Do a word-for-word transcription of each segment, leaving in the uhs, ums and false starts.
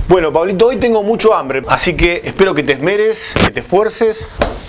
Bueno, Pablito, hoy tengo mucho hambre, así que espero que te esmeres, que te esfuerces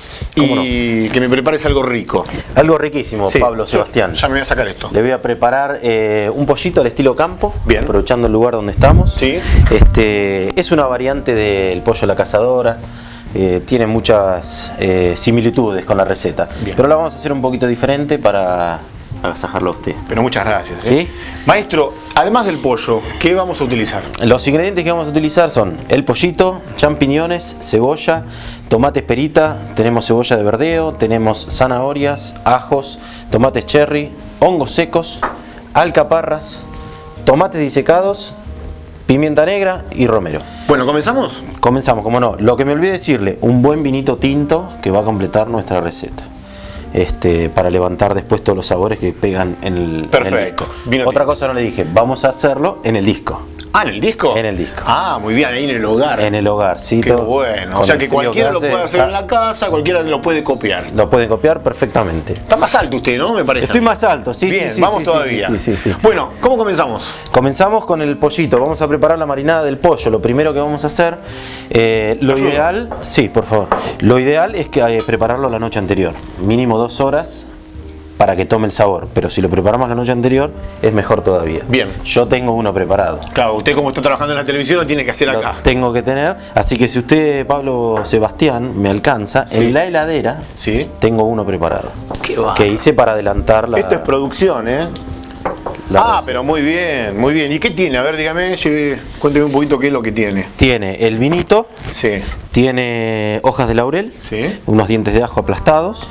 y no? que me prepares algo rico. Algo riquísimo, sí, Pablo Sebastián. Ya me voy a sacar esto. Le voy a preparar eh, un pollito al estilo campo, bien, aprovechando el lugar donde estamos. Sí. Este, es una variante del pollo a la cazadora. Eh, tiene muchas eh, similitudes con la receta, bien, pero la vamos a hacer un poquito diferente para agasajarlo a usted. Pero muchas gracias. ¿eh? ¿Sí? Maestro, además del pollo, ¿qué vamos a utilizar? Los ingredientes que vamos a utilizar son el pollito, champiñones, cebolla, tomate perita, tenemos cebolla de verdeo, tenemos zanahorias, ajos, tomates cherry, hongos secos, alcaparras, tomates disecados, pimienta negra y romero. Bueno, ¿comenzamos? Comenzamos, como no. Lo que me olvidé decirle, un buen vinito tinto que va a completar nuestra receta. Este, para levantar después todos los sabores que pegan en el, perfecto, en el disco. Vino Otra tinto. cosa no le dije, vamos a hacerlo en el disco. Ah, ¿en el disco? En el disco. Ah, muy bien, ahí en el hogar. En el hogar, sí. Qué bueno. O sea que cualquiera lo puede hacer en la casa, cualquiera lo puede copiar. Lo puede copiar perfectamente. Está más alto usted, ¿no? Me parece. Estoy más alto, sí, bien, sí, sí. vamos sí, todavía. Sí, sí, sí, sí. Bueno, ¿cómo comenzamos? Comenzamos con el pollito. Vamos a preparar la marinada del pollo. Lo primero que vamos a hacer, eh, lo ¿Ayudo? ideal, sí, por favor. Lo ideal es que eh, prepararlo la noche anterior. Mínimo dos horas. Para que tome el sabor, pero si lo preparamos la noche anterior es mejor todavía. Bien. Yo tengo uno preparado. Claro, usted como está trabajando en la televisión lo tiene que hacer Lo acá. tengo que tener, así que si usted, Pablo Sebastián, me alcanza, sí, en la heladera, sí, tengo uno preparado. Qué va. Que hice para adelantar la... Esto es producción, ¿eh? La ah, receta. Pero muy bien, muy bien. ¿Y qué tiene? A ver, dígame, lleve, cuénteme un poquito qué es lo que tiene. Tiene el vinito, sí, tiene hojas de laurel, sí, unos dientes de ajo aplastados,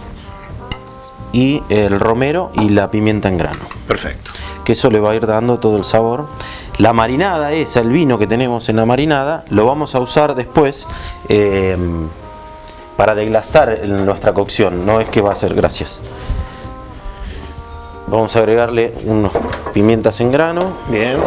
y el romero y la pimienta en grano. Perfecto. Que eso le va a ir dando todo el sabor. La marinada esa, el vino que tenemos en la marinada, lo vamos a usar después eh, para deglasar en nuestra cocción. No es que va a ser, gracias. Vamos a agregarle unos pimientas en grano. Bien.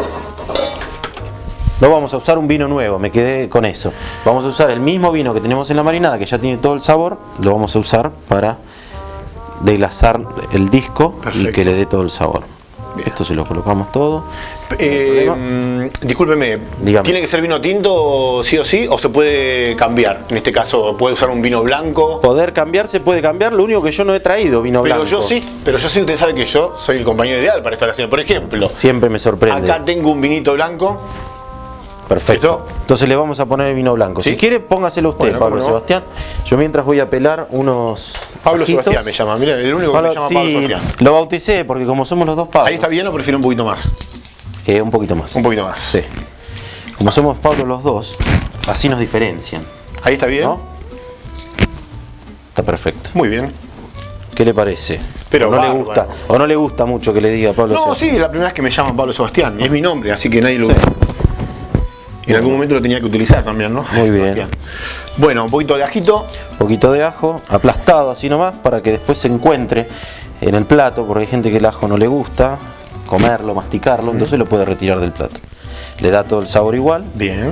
No vamos a usar un vino nuevo, me quedé con eso. Vamos a usar el mismo vino que tenemos en la marinada, que ya tiene todo el sabor, lo vamos a usar para deglasar el disco. Perfecto. Y que le dé todo el sabor. Bien. Esto se lo colocamos todo. Eh, discúlpeme, dígame. ¿Tiene que ser vino tinto sí o sí o se puede cambiar? En este caso, ¿puede usar un vino blanco? Poder cambiar, se puede cambiar, lo único que yo no he traído vino pero blanco. Pero yo sí, pero yo sí, usted sabe que yo soy el compañero ideal para esta ocasión. Por ejemplo, siempre me sorprende. Acá tengo un vinito blanco. Perfecto. ¿Esto? Entonces le vamos a poner el vino blanco. ¿Sí? Si quiere, póngaselo usted, bueno, Pablo no? Sebastián. Yo mientras voy a pelar unos... Pablo ajitos. Sebastián me llama. Mira, el único Pablo, que me llama sí, Pablo Sebastián. Lo bauticé porque como somos los dos Pablos. ¿Ahí está bien o prefiero un poquito más? Eh, un poquito más. Un poquito más. Sí. Como somos Pablo los dos, así nos diferencian. ¿Ahí está bien? ¿No? Está perfecto. Muy bien. ¿Qué le parece? Pero o no bárbaro. le gusta, o no le gusta mucho que le diga Pablo No, Sebastián. sí, es la primera vez que me llaman Pablo Sebastián. Es mi nombre, así que nadie lo... Sí. En algún momento lo tenía que utilizar también, ¿no? Muy Sebastián. bien. Bueno, un poquito de ajito. Un poquito de ajo, aplastado así nomás, para que después se encuentre en el plato, porque hay gente que el ajo no le gusta comerlo, masticarlo, entonces lo puede retirar del plato. Le da todo el sabor igual. Bien.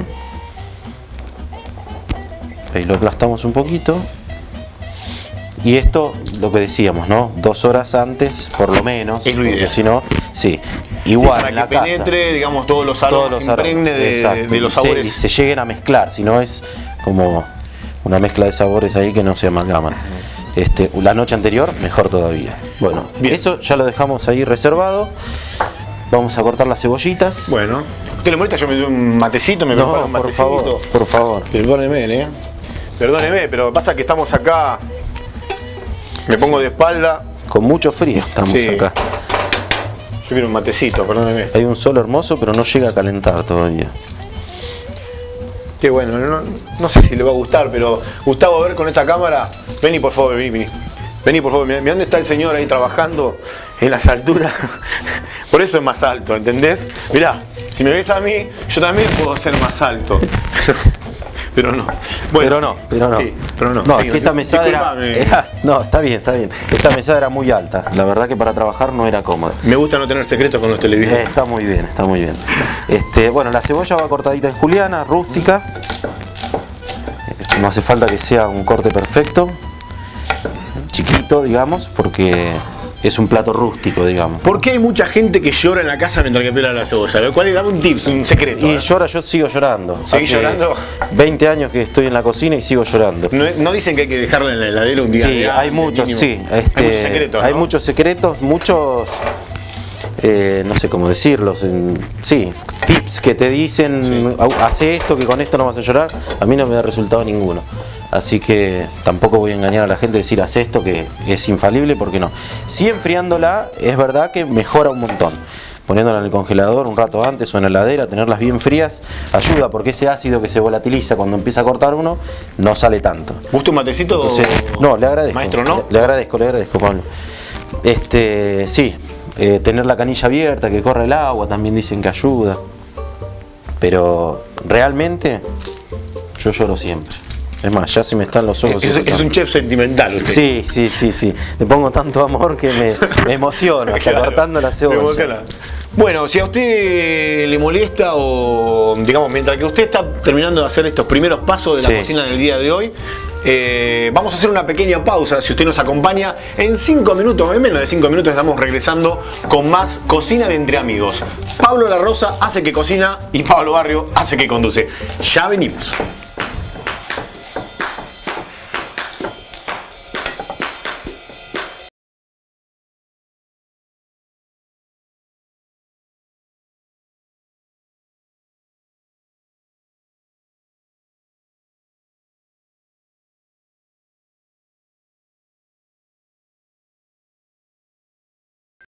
Ahí lo aplastamos un poquito. Y esto, lo que decíamos, ¿no? Dos horas antes, por lo menos. Es lo ideal. Porque si no, sí. Igual, sí, para en la que penetre, casa, digamos, todos los aromas, todos los se impregne de, exacto, de los y sabores. Se, y se lleguen a mezclar, si no es como una mezcla de sabores ahí que no se amalgaman. Este, la noche anterior, mejor todavía. Bueno, bien. Eso ya lo dejamos ahí reservado. Vamos a cortar las cebollitas. Bueno, ¿usted le molesta? Yo me doy un matecito, me no, preparo un por matecito. Favor, por favor. Perdóneme, ¿eh? Perdóneme, pero pasa que estamos acá. Me pongo de espalda. Con mucho frío estamos sí. acá. Yo quiero un matecito, perdóneme. Hay un sol hermoso, pero no llega a calentar todavía. Qué bueno, no, no sé si le va a gustar, pero Gustavo, a ver con esta cámara. Vení, por favor, vení, vení. Vení, por favor, mirá, mirá dónde está el señor ahí trabajando en las alturas. Por eso es más alto, ¿entendés? Mirá, si me ves a mí, yo también puedo ser más alto. Pero no. Bueno, pero no, pero no. Sí, pero no. No, sí, es que esta mesada era, era... No, está bien, está bien. Esta mesada era muy alta. La verdad que para trabajar no era cómoda. Me gusta no tener secretos con los televidentes. Eh, está muy bien, está muy bien. Este, bueno, la cebolla va cortadita en juliana, rústica. No hace falta que sea un corte perfecto. Chiquito, digamos, porque es un plato rústico, digamos. ¿Por qué hay mucha gente que llora en la casa mientras que pela la cebolla? ¿Cuál es? Dame un tips, un secreto. Y ¿eh? llora, yo sigo llorando. ¿Seguís Hace llorando? veinte años que estoy en la cocina y sigo llorando. No, no dicen que hay que dejarla en la heladera un día. Sí, de hay antes, muchos, mínimo. sí. Este, hay muchos secretos, hay ¿no? muchos secretos, muchos, eh, no sé cómo decirlos, en- sí, tips que te dicen, Sí. "Au, hace esto, que con esto no vas a llorar". A mí no me da resultado ninguno. Así que tampoco voy a engañar a la gente y decir haz esto, que es infalible, porque no. Sí, enfriándola, es verdad que mejora un montón. Poniéndola en el congelador un rato antes o en la heladera, tenerlas bien frías, ayuda, porque ese ácido que se volatiliza cuando empieza a cortar uno, no sale tanto. ¿Gusta un matecito? Entonces, no, le agradezco. Maestro, ¿no? Le, le agradezco, le agradezco, Pablo. Este, sí, eh, tener la canilla abierta, que corre el agua, también dicen que ayuda. Pero realmente, yo lloro siempre. Es más, ya se me están los ojos. Es, es secando. un chef sentimental usted. Sí, sí, sí, sí. Le pongo tanto amor que me, me emociono, hasta Claro, cortando la se cebolla. emociona. Bueno, si a usted le molesta o, digamos, mientras que usted está terminando de hacer estos primeros pasos de la Sí. cocina del día de hoy, eh, vamos a hacer una pequeña pausa, si usted nos acompaña. En cinco minutos, en menos de cinco minutos, estamos regresando con más Cocina de Entre Amigos. Pablo La Rosa hace que cocina y Pablo Barrio hace que conduce. Ya venimos.